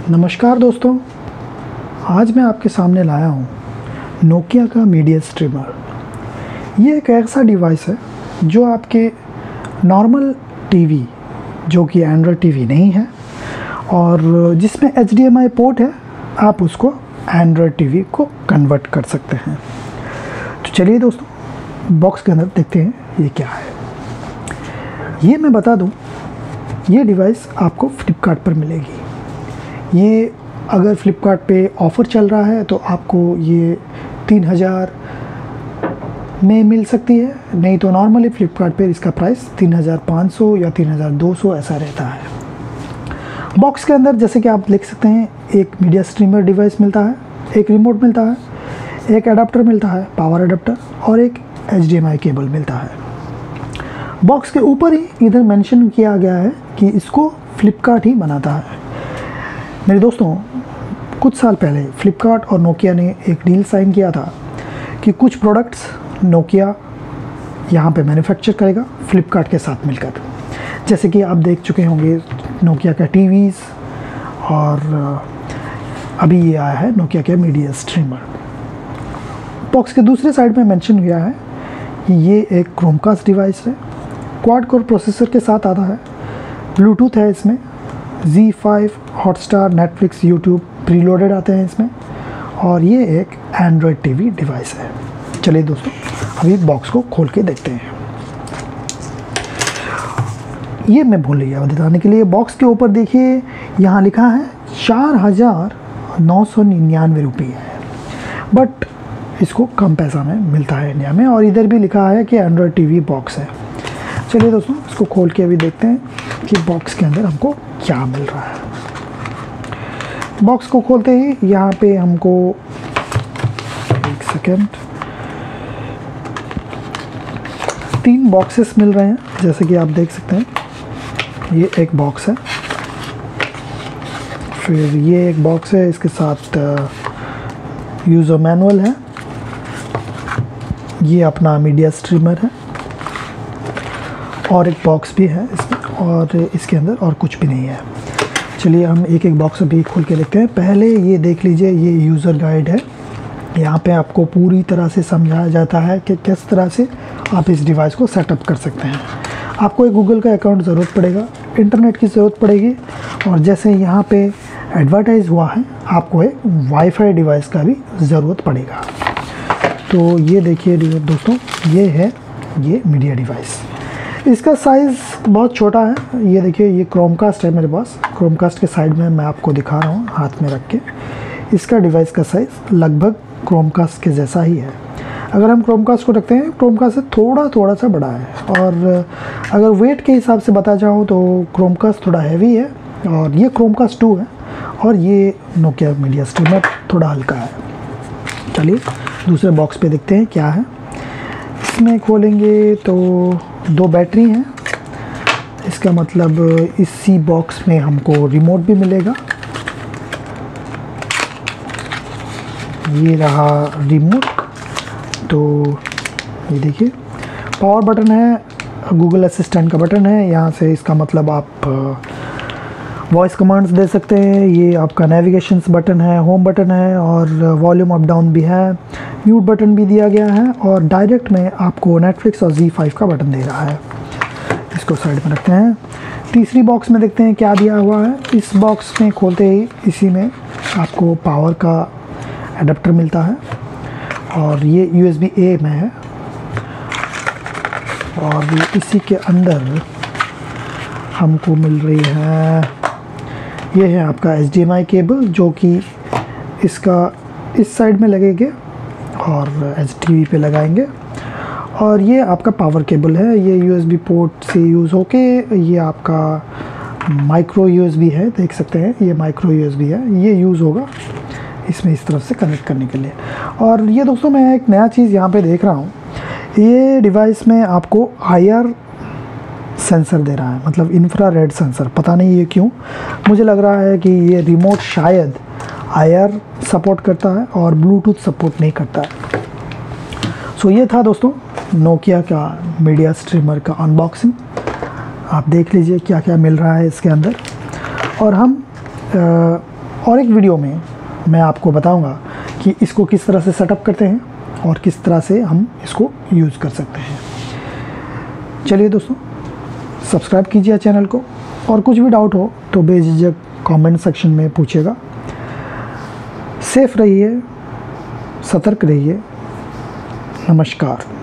नमस्कार दोस्तों, आज मैं आपके सामने लाया हूँ नोकिया का मीडिया स्ट्रीमर। ये एक ऐसा डिवाइस है जो आपके नॉर्मल टीवी, जो कि एंड्रॉयड टीवी नहीं है और जिसमें HDMI पोर्ट है, आप उसको एंड्रॉयड टीवी को कन्वर्ट कर सकते हैं। तो चलिए दोस्तों, बॉक्स के अंदर देखते हैं ये क्या है। ये मैं बता दूँ, ये डिवाइस आपको फ्लिपकार्ट पर मिलेगी। ये अगर फ्लिपकार्ट पे ऑफ़र चल रहा है तो आपको ये 3000 में मिल सकती है, नहीं तो नॉर्मली फ्लिपकार्ट पे इसका प्राइस 3500 या 3200 ऐसा रहता है। बॉक्स के अंदर जैसे कि आप देख सकते हैं, एक मीडिया स्ट्रीमर डिवाइस मिलता है, एक रिमोट मिलता है, एक अडाप्टर मिलता है, पावर अडाप्टर, और एक HDMI केबल मिलता है। बॉक्स के ऊपर ही इधर मेंशन किया गया है कि इसको फ्लिपकार्ट ही बनाता है। मेरे दोस्तों, कुछ साल पहले फ्लिपकार्ट और नोकिया ने एक डील साइन किया था कि कुछ प्रोडक्ट्स नोकिया यहाँ पे मैन्युफैक्चर करेगा फ्लिपकार्ट के साथ मिलकर। जैसे कि आप देख चुके होंगे नोकिया का टीवीज़, और अभी ये आया है नोकिया का मीडिया स्ट्रीमर। बॉक्स के दूसरे साइड में मेंशन हुआ है कि ये एक क्रोमकास्ट डिवाइस है, क्वाड कोर प्रोसेसर के साथ आता है, ब्लूटूथ है इसमें, Z5, Hotstar, Netflix, YouTube preloaded आते हैं इसमें, और ये एक एंड्रॉयड टीवी डिवाइस है। चलिए दोस्तों, अभी बॉक्स को खोल के देखते हैं। ये मैं भूल गया बताने के लिए, बॉक्स के ऊपर देखिए यहाँ लिखा है 4999 रुपये है, बट इसको कम पैसा में मिलता है इंडिया में। और इधर भी लिखा है कि एंड्रॉयड टीवी बॉक्स है। चलिए दोस्तों, इसको खोल के अभी देखते हैं कि बॉक्स के अंदर हमको क्या मिल रहा है। बॉक्स को खोलते ही यहाँ पे हमको, एक सेकेंड, 3 बॉक्सेस मिल रहे हैं, जैसे कि आप देख सकते हैं। ये एक बॉक्स है, फिर ये एक बॉक्स है, इसके साथ यूज़र मैनुअल है, ये अपना मीडिया स्ट्रीमर है, और एक बॉक्स भी है इसमें, और इसके अंदर और कुछ भी नहीं है। चलिए हम एक एक बॉक्स अभी खोल के देखते हैं। पहले ये देख लीजिए, ये यूज़र गाइड है। यहाँ पे आपको पूरी तरह से समझाया जाता है कि किस तरह से आप इस डिवाइस को सेटअप कर सकते हैं। आपको एक गूगल का अकाउंट ज़रूरत पड़ेगा, इंटरनेट की ज़रूरत पड़ेगी, और जैसे यहाँ पे एडवर्टाइज़ हुआ है, आपको एक वाईफाई डिवाइस का भी ज़रूरत पड़ेगा। तो ये देखिए दोस्तों, ये है ये मीडिया डिवाइस। इसका साइज़ बहुत छोटा है। ये देखिए, ये क्रोमकास्ट है मेरे पास। क्रोमकास्ट के साइड में मैं आपको दिखा रहा हूँ हाथ में रख के। इसका डिवाइस का साइज़ लगभग क्रोमकास्ट के जैसा ही है। अगर हम क्रोमकास्ट को रखते हैं, क्रोमकास्ट से थोड़ा सा बड़ा है। और अगर वेट के हिसाब से बता जाऊँ तो क्रोमकास्ट थोड़ा हैवी है, और ये क्रोमकास्ट 2 है, और ये नोकिया मीडिया स्ट्रीमर थोड़ा हल्का है। चलिए दूसरे बॉक्स पे देखते हैं क्या है। इसमें खोलेंगे तो 2 बैटरी हैं। इसका मतलब इसी बॉक्स में हमको रिमोट भी मिलेगा। ये रहा रिमोट। तो ये देखिए, पावर बटन है, गूगल असिस्टेंट का बटन है। यहाँ से इसका मतलब आप वॉइस कमांड्स दे सकते हैं। ये आपका नेविगेशंस बटन है, होम बटन है, और वॉल्यूम अप डाउन भी है, म्यूट बटन भी दिया गया है, और डायरेक्ट में आपको नेटफ्लिक्स और Z5 का बटन दे रहा है। इसको साइड में रखते हैं। तीसरी बॉक्स में देखते हैं क्या दिया हुआ है। इस बॉक्स में खोलते ही इसी में आपको पावर का एडाप्टर मिलता है, और ये USB-A में है, और इसी के अंदर हमको मिल रही है, ये है आपका HDMI केबल, जो कि इसका इस साइड में लगेंगे और HDTV पे लगाएंगे। और ये आपका पावर केबल है, ये USB पोर्ट से यूज़ होके ये आपका माइक्रो USB है, देख सकते हैं ये माइक्रो USB है, ये यूज़ होगा इसमें इस तरफ से कनेक्ट करने के लिए। और ये दोस्तों, मैं एक नया चीज़ यहाँ पे देख रहा हूँ, ये डिवाइस में आपको IR सेंसर दे रहा है, मतलब इंफ्रारेड सेंसर। पता नहीं ये क्यों, मुझे लग रहा है कि ये रिमोट शायद IR सपोर्ट करता है और ब्लूटूथ सपोर्ट नहीं करता है। सो ये था दोस्तों नोकिया का मीडिया स्ट्रीमर का अनबॉक्सिंग। आप देख लीजिए क्या क्या मिल रहा है इसके अंदर। और हम और एक वीडियो में मैं आपको बताऊंगा कि इसको किस तरह से सेटअप करते हैं और किस तरह से हम इसको यूज़ कर सकते हैं। चलिए दोस्तों, सब्सक्राइब कीजिए चैनल को, और कुछ भी डाउट हो तो बेझिझक कमेंट सेक्शन में पूछिएगा। सेफ रहिए, सतर्क रहिए। नमस्कार।